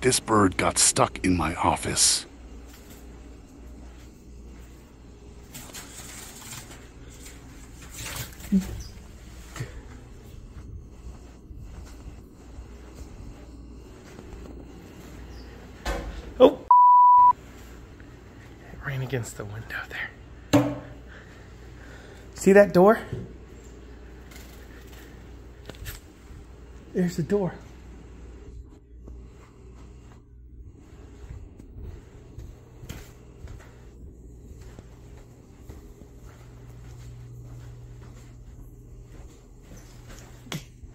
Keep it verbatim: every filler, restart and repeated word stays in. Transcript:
This bird got stuck in my office. Oh! It ran against the window there. See that door? There's the door.